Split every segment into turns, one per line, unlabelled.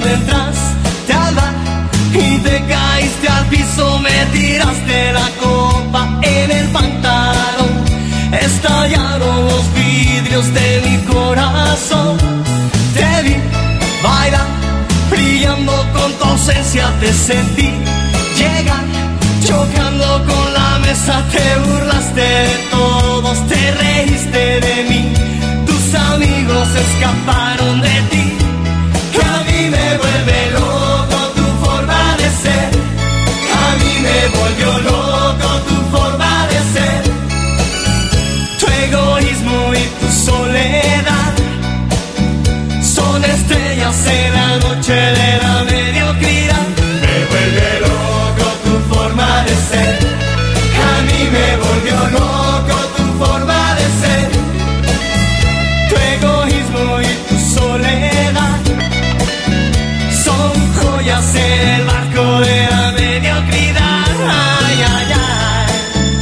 entraste al bar y te caíste al piso, me tiraste la copa en el pantalón. Estallaron los vidrios de mi corazón. Te vi bailar, brillando con tu ausencia, te sentí llegar, chocando con la mesa, te burlaste de todos, te reíste de mí, tus amigos escaparon de ti. A mí me vuelve loco tu forma de ser, a mí me volvió loco tu forma de ser. Tu egoísmo y tu soledad son estrellas en la noche de la mediocridad. Me vuelve loco tu forma de ser, a mí me volvió loco tu forma de ser. Tu egoísmo y tu soledad son joyas en el barco de la mediocridad. Ay, ay, ay.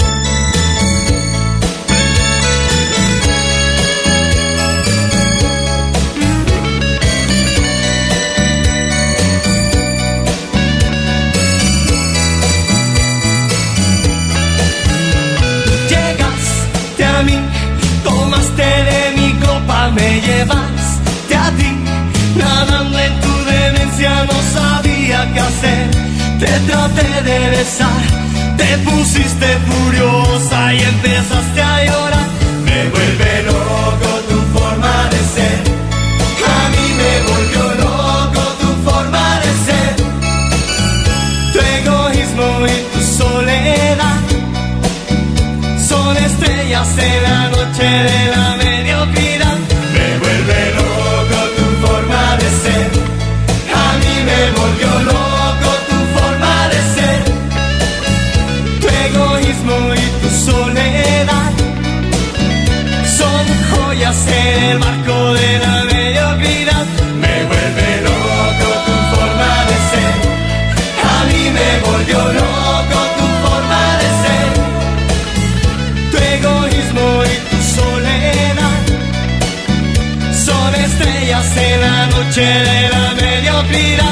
Llegaste a mí, tomaste de mi copa, me llevaste a ti, nadando en tu demencia, no sabía qué hacer. Te traté de besar, te pusiste furiosa y empezaste a llorar. Me vuelve loco tu forma de ser, a mí me volvió loco tu forma de ser. Tu egoísmo y tu soledad son estrellas en la noche de la mediocridad. Me vuelve loco tu forma de ser, a mí me volvió loco tu forma de ser. Tu egoísmo y tu soledad son joyas en el marco de la mediocridad. Me vuelve loco tu forma de ser, a mí me volvió loco tu forma de ser. Tu egoísmo y tu soledad son estrellas en la noche de la mediocridad.